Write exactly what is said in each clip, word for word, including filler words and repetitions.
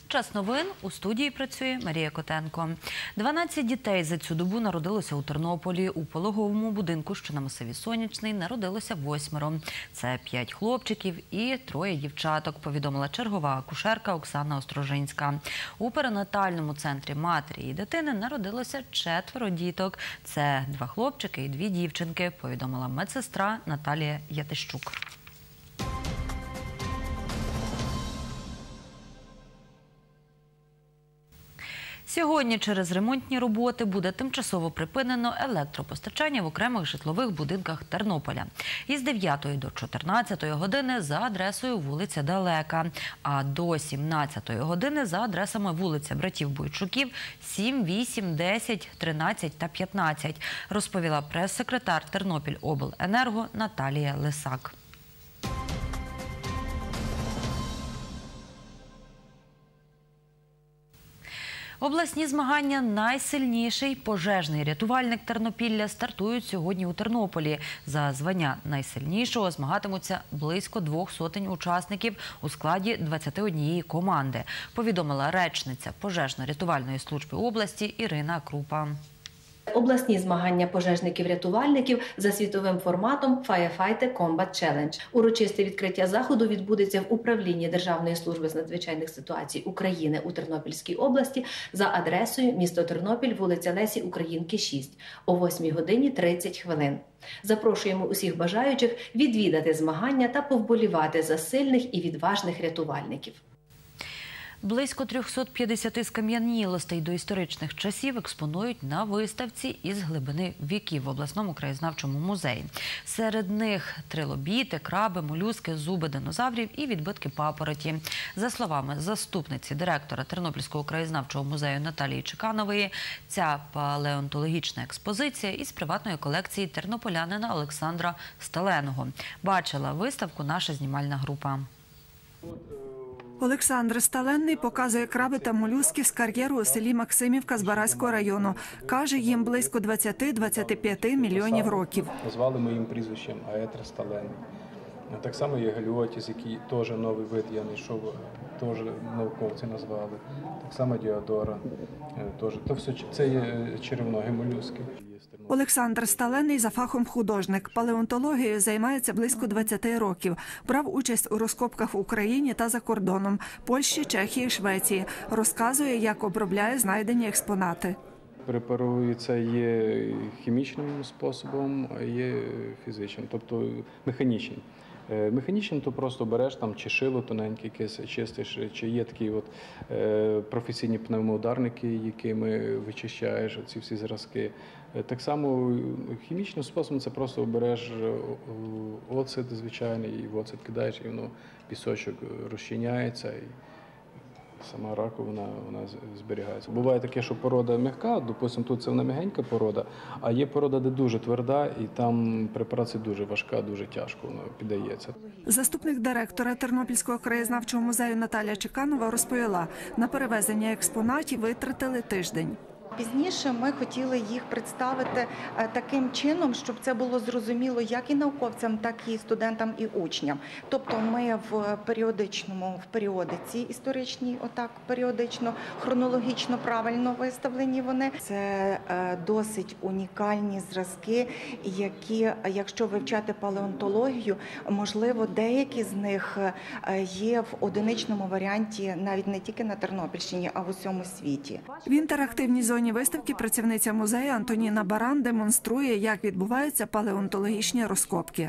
Час новин. У студії працює Марія Котенко. дванадцять дітей за цю добу народилося у Тернополі. У пологовому будинку, що на масиві Сонячний, народилося восьмеро. Це п'ять хлопчиків і троє дівчаток, повідомила чергова акушерка Оксана Острожинська. У перинатальному центрі матері і дитини народилося четверо діток. Це два хлопчики і дві дівчинки, повідомила медсестра Наталія Ятищук. Сьогодні через ремонтні роботи буде тимчасово припинено електропостачання в окремих житлових будинках Тернополя. Із дев'ятої до чотирнадцятої години за адресою вулиця Далека, а до сімнадцятої години за адресами вулиця Братів Бойчуків, сім, вісім, десять, тринадцять та п'ятнадцять, розповіла прес-секретар Тернопільобленерго Наталія Лисак. Обласні змагання «Найсильніший пожежний рятувальник Тернопілля» стартують сьогодні у Тернополі. За звання найсильнішого змагатимуться близько двох сотень учасників у складі двадцяти однієї команди, повідомила речниця пожежно-рятувальної служби області Ірина Крупа. Обласні змагання пожежників-рятувальників за світовим форматом Firefighter Combat Challenge. Урочисте відкриття заходу відбудеться в управлінні Державної служби з надзвичайних ситуацій України у Тернопільській області за адресою місто Тернопіль, вулиця Лесі Українки, шість, о восьмій годині тридцять хвилин. Запрошуємо усіх бажаючих відвідати змагання та повболівати за сильних і відважних рятувальників. Близько трьохсот п'ятдесяти скам'янілостей до історичних часів експонують на виставці із глибини віків в обласному краєзнавчому музеї. Серед них трилобіти, краби, молюски, зуби динозаврів і відбитки папороті. За словами заступниці директора Тернопільського краєзнавчого музею Наталії Чеканової, ця палеонтологічна експозиція із приватної колекції тернополянина Олександра Сталеного. Бачила виставку наша знімальна група. Олександр Сталенний показує краби та молюски з кар'єру у селі Максимівка Збаразького району. Каже, їм близько двадцяти-двадцяти п'яти мільйонів років. Назвали моїм прізвищем Аетр Сталенний. Так само є галіотіс, який теж новий вид я знайшов, теж науковці назвали. Так само діодора. Теж. То все, це є черевногі молюски. Олександр Сталенний за фахом художник. Палеонтологією займається близько двадцяти років. Брав участь у розкопках в Україні та за кордоном – Польщі, Чехії, Швеції. Розказує, як обробляє знайдені експонати. Препарується є хімічним способом, а є фізичним, тобто механічним. Механічним – то просто береш там чи шило тоненьке якесь, чистиш, чи є такі от е, професійні пневмоударники, якими вичищаєш ці всі зразки. Так само хімічним способом це просто береш оцет звичайний, і в оцет кидаєш, і воно пісочок розчиняється. І сама раковина вона зберігається. Буває таке, що порода м'яка, допустимо, тут це вона м'ягенька порода, а є порода, де дуже тверда, і там препарація дуже важка, дуже тяжко вона піддається. Заступник директора Тернопільського краєзнавчого музею Наталія Чеканова розповіла, на перевезення експонатів витратили тиждень. Пізніше ми хотіли їх представити таким чином, щоб це було зрозуміло як і науковцям, так і студентам і учням. Тобто ми в періодичному, в періодиці історичній, отак періодично, хронологічно правильно виставлені вони. Це досить унікальні зразки, які, якщо вивчати палеонтологію, можливо, деякі з них є в одиничному варіанті навіть не тільки на Тернопільщині, а в усьому світі. В інтерактивній зоні виставки працівниця музею Антоніна Баран демонструє, як відбуваються палеонтологічні розкопки.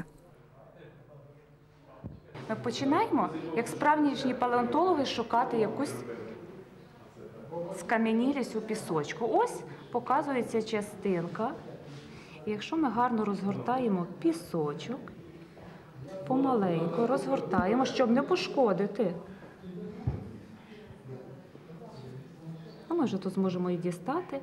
Ми починаємо, як справжні палеонтологи, шукати якусь скам'янілість у пісочку. Ось показується частинка. І якщо ми гарно розгортаємо пісочок, помаленьку розгортаємо, щоб не пошкодити. Ми вже тут зможемо і дістати.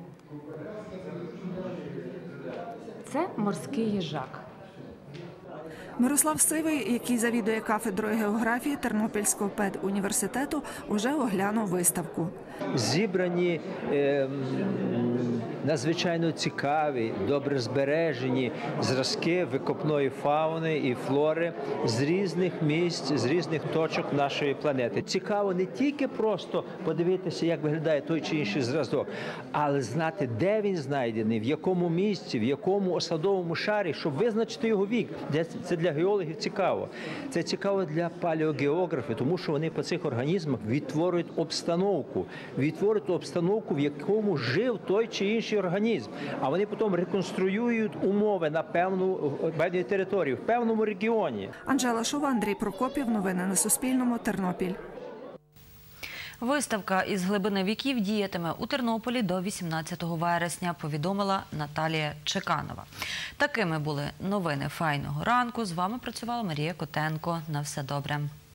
Це морський їжак. Мирослав Сивий, який завідує кафедрою географії Тернопільського педуніверситету, уже оглянув виставку. Зібрані е, надзвичайно цікаві, добре збережені зразки викопної фауни і флори з різних місць, з різних точок нашої планети. Цікаво не тільки просто подивитися, як виглядає той чи інший зразок, але знати, де він знайдений, в якому місці, в якому осадовому шарі, щоб визначити його вік. Це для геологів цікаво. Це цікаво для палеогеографів, тому що вони по цих організмах відтворюють обстановку, відтворюють обстановку, в якому жив той чи інший організм. А вони потім реконструюють умови на певну певній території, в певному регіоні. Анжела Шова, Андрій Прокопів. Новини на Суспільному. Тернопіль. Виставка «Із глибини віків» діятиме у Тернополі до вісімнадцятого вересня, повідомила Наталія Чеканова. Такими були новини «Файного ранку». З вами працювала Марія Котенко. На все добре.